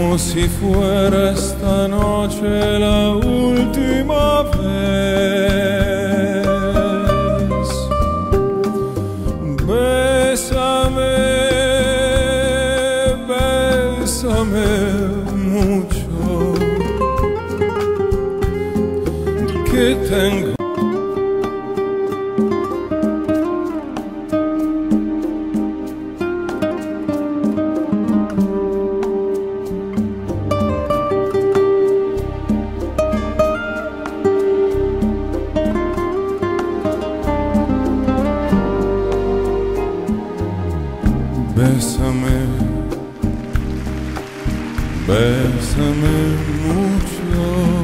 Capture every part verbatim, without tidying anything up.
como si fuera esta noche la última vez. Bésame, bésame mucho, que tengo Bésame, bésame mucho,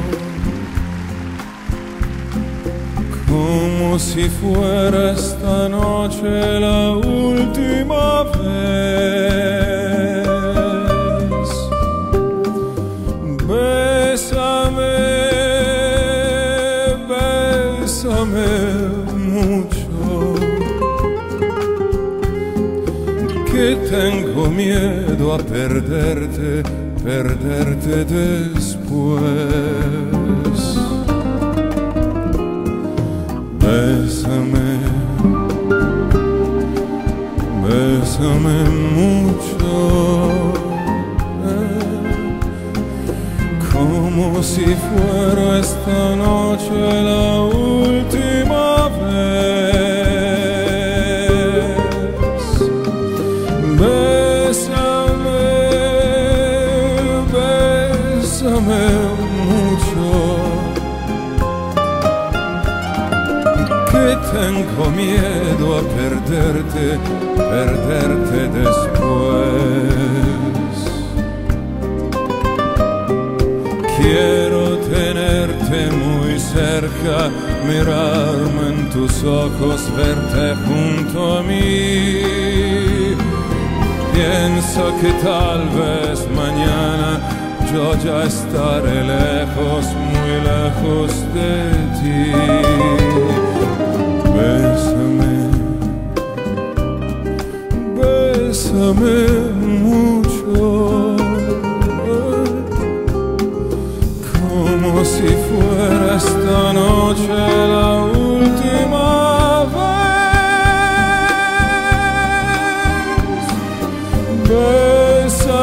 como si fuera esta noche la última vez. Bésame, bésame mucho, que tengo miedo a perderte, perderte después. Bésame, bésame mucho, eh, como si fuera esta noche la última vez. Bésame, bésame mucho, que tengo miedo a perderte, perderte después. Quiero tenerte muy cerca, mirarme en tus ojos, verte junto a mí. Pienso que tal vez mañana yo ya estaré lejos, muy lejos de ti. Bésame, bésame mucho, como si fuera esta noche la última vez.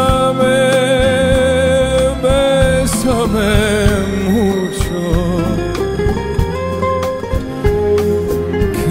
Bésame, bésame mucho.